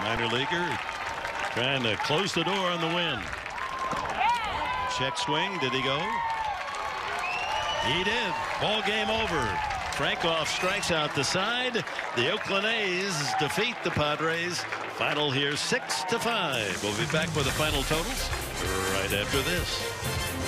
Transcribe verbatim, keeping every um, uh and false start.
minor leaguer, trying to close the door on the win. Check swing. Did he go? He did. Ball game over. Frankoff strikes out the side. The Oakland A's defeat the Padres. Final here six to five. We'll be back with the final totals right after this.